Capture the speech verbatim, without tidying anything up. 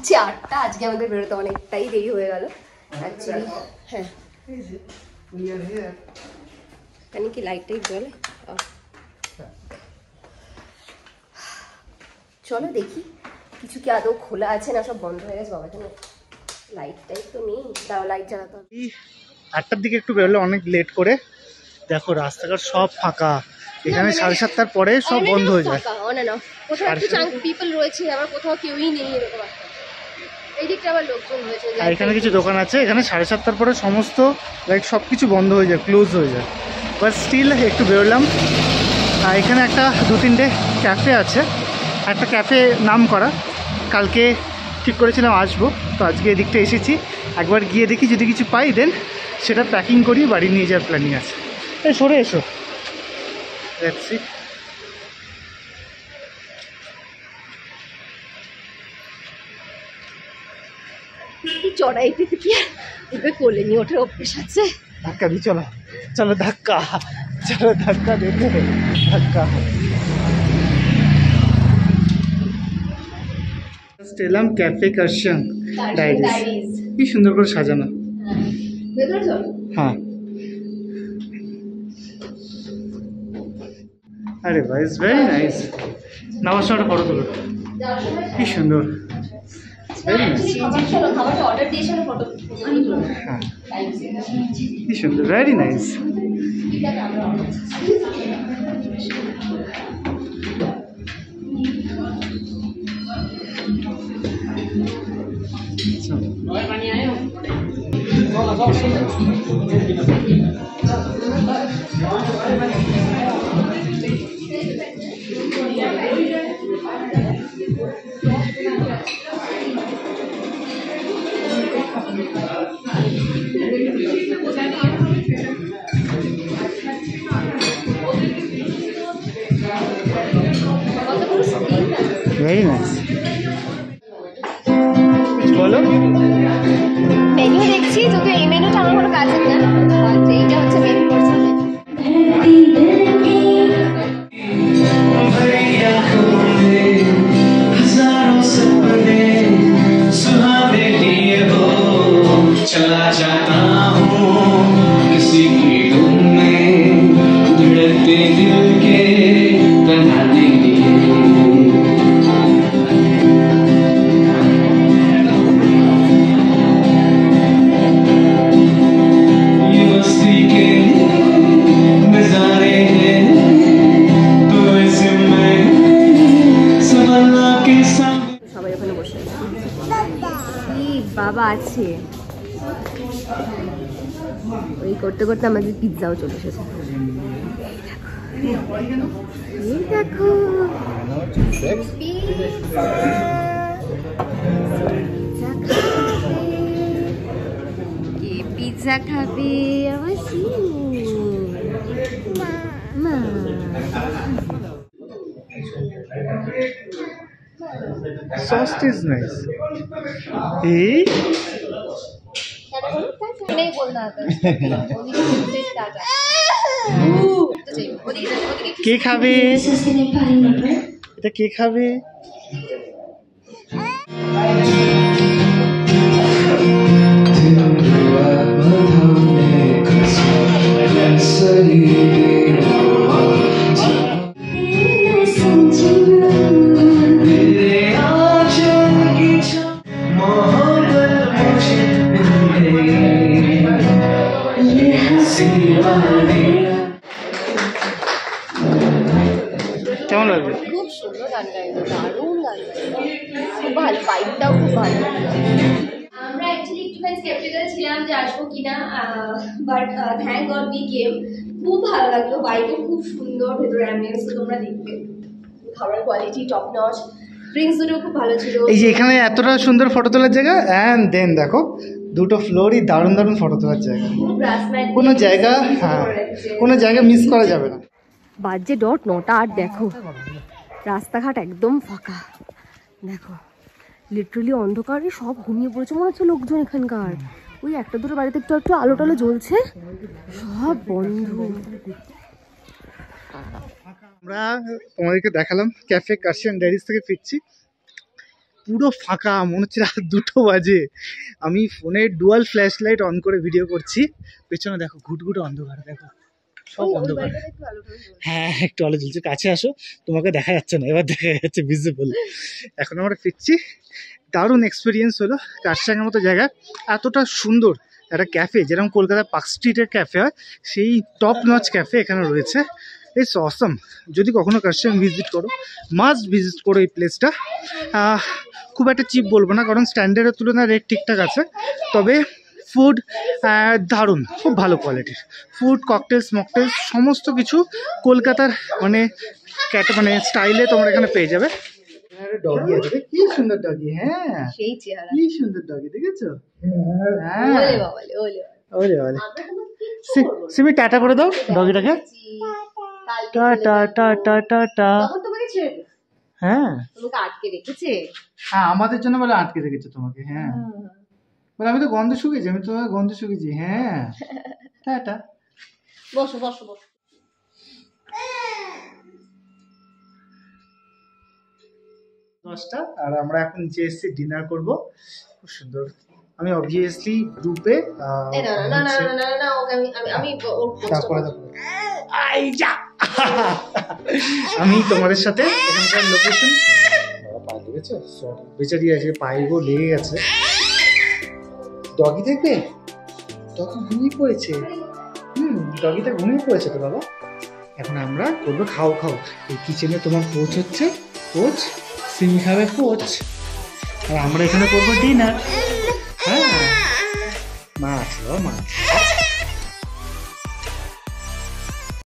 বাজছে আটটা, আজকে আমাদের বেরোতে অনেকটাই দেরি হয়ে গেল অ্যাকচুয়ালি। হ্যাঁ এখানে কি লাইট টাইট জ্বলে? চলো দেখি কিছু কি আদৌ খোলা আছে না সব বন্ধ হয়ে গেছে। বাবা এখানে লাইট টাইট তো নেই, দাও লাইট জ্বালাতে হবে। আটটার দিকে একটু বেরোলে অনেক লেট করে, দেখো রাস্তাঘাট সব ফাঁকা, এখানে সাড়ে সাতটার পরে সব বন্ধ হয়ে যায়। কোথাও একটু চাঙ্ক পিপল রয়েছে, আবার কোথাও কেউই নেই এরকম একটা। এই দিকটা আবার লোকজন রয়েছে। আর এখানে কিছু দোকান আছে, এখানে সাড়ে সাতটার পরে সমস্ত লাইক সব কিছু বন্ধ হয়ে যায়, ক্লোজ হয়ে যায়। বাট স্টিল একটু বেরোলাম। আর এখানে একটা দু তিনটে ক্যাফে আছে, একটা ক্যাফে নাম করা, কালকে ঠিক করেছিলাম আসবো, তো আজকে এদিকটা এসেছি। একবার গিয়ে দেখি যদি কিছু পাই দেন সেটা প্যাকিং করি বাড়ি নিয়ে যাওয়ার প্ল্যানিং আছে। এই সরে এসো দেখছি। চড়াইতে কি এবার কোলে নিয়ে ওঠে অভ্যেস আছে। ধাক্কা দিই, চলো চলো ধাক্কা, চলো ধাক্কা দেবে, ধাক্কা। এলাম ক্যাফে কার্সিয়াং ডায়েরিজ, কি সুন্দর করে সাজানো। হ্যাঁ আরে ভাই ইটস ভেরি নাইস। নামার সময় ফটো তুলো, কি সুন্দর, ভেরি নাইস। হ্যাঁ কি সুন্দর, ভেরি নাইস। Very nice. বলো মেনু দেখছি, যদিও এই মেনুটা আমার কোনো কাজের না, এইটা হচ্ছে মেনু করছে। चला जाता हूँ किसी की धुन में, धड़कते दिल के बनाने लिए। ये मस्ती के नजारे हैं तो ऐसे मैं संभलना के साथ। সবাই ওখানে বসে আছে। বাবা আছে ওই করতে করতে আমাদের পিৎজাও চলে এসেছে। দেখো পিৎজা খাবে আমার সিমি। মা Sauce is nice. Hey. नहीं बोलना आता কে খাবে এটা, কে খাবে? কেমন লাগবে? খুব সুন্দর গান গাইলো, দারুণ গান গাইলো, খুব ভালো, বাইকটাও খুব ভালো। আমরা অ্যাকচুয়ালি একটুখানি স্কেপটিক্যাল ছিলাম যে আসবো কিনা, but thank God we came. খুব ভালো লাগলো, বাইকও খুব সুন্দর, ভেতরে অ্যাম্বিয়েন্স তো তোমরা দেখবে, খাবারের কোয়ালিটি টপ নচ, ড্রিঙ্কস দুটো খুব ভালো ছিল। এই যে এখানে এতটা সুন্দর ফটো তোলার জায়গা, অ্যান্ড দেন দেখো দুটো ফ্লোরই দারুণ দারুণ ফটো তোলার জায়গা, কোনো জায়গা হ্যাঁ কোনো জায়গা মিস করা যাবে না। বাজে ডট নটা আট, দেখো রাস্তাঘাট একদম ফাঁকা, দেখো লিটারালি অন্ধকারে সব ঘুমিয়ে পড়েছে মনে হচ্ছে লোকজন এখানকার। ওই একটা দুটো বাড়িতে একটু একটু আলো টালো জ্বলছে, সব বন্ধ। আমরা তোমাদেরকে দেখালাম ক্যাফে কার্সিয়াং ডায়েরিজ থেকে ফিরছি, পুরো ফাঁকা, মনে হচ্ছে রাত দুটো বাজে। আমি ফোনের ডুয়াল ফ্ল্যাশ লাইট অন করে ভিডিও করছি, পেছনে দেখো ঘুটঘুটে অন্ধকার, দেখো সব অন্ধকার। হ্যাঁ একটু আলো জ্বলছে, কাছে আসো, তোমাকে দেখা যাচ্ছে না, এবার দেখা যাচ্ছে ভিজিবল। এখন আমরা ফিরছি। দারুণ এক্সপিরিয়েন্স হলো। কার্শিয়াংয়ের মতো জায়গা, এতটা সুন্দর একটা ক্যাফে, যেরকম কলকাতার পার্ক স্ট্রিটের ক্যাফে হয় সেই টপ নচ ক্যাফে এখানে রয়েছে। It's awesome. যদি কখনো কার্শিয়াং ভিজিট করো, মাস্ট ভিজিট করো এই প্লেসটা। খুব একটা চিপ বলবো না, কারণ স্ট্যান্ডার্ডের তুলনায় রেট ঠিকঠাক আছে, তবে ফুড দারুণ, খুব ভালো কোয়ালিটির ফুড, ককটেলস মকটেলস সমস্ত কিছু কলকাতার মানে ক্যাট মানে স্টাইলে তোমরা এখানে পেয়ে যাবে। ডগি আছে, কি সুন্দর ডগি। হ্যাঁ সেই চেহারা, কি সুন্দর ডগি, দেখেছো? ওলে বাবালে ওলে ওরে ওরে। সিমি টাটা করে দাও ডগিটাকে, টাটা টাটা টাটা। তখন তোমাকে ছেড়ে দে, হ্যাঁ তোমাকে আটকে রেখেছে। হ্যাঁ আমাদের জন্য বলে আটকে রেখেছে তোমাকে। হ্যাঁ বলে আমি তো গন্ধ শুকিয়েছি, আমি তোমাকে গন্ধ শুকিয়েছি। হ্যাঁ টাটা। বসো বসো বসো। দশটা, আর আমরা এখন নিচে এসেছি ডিনার করব। খুব সুন্দর। আমি অবভিয়াসলি গ্রুপে না না না না না না ওকে আমি আমি আমি তারপরে আই যা আমি তোমাদের সাথে এখানকার লোকেশন। বাবা পা লেগেছে, বেচারি আছে, পায়েও লেগে গেছে। ডগি দেখবে, ডগি ঘুমিয়ে পড়েছে। হুম ডগিটা ঘুমিয়ে পড়েছে তো বাবা। এখন আমরা করবো খাও খাও। এই কিচেনে তোমার কোচ হচ্ছে, কোচ সিমি খাবে কোচ, আর আমরা এখানে করবো ডিনার। হ্যাঁ মাছ, ও মাছ।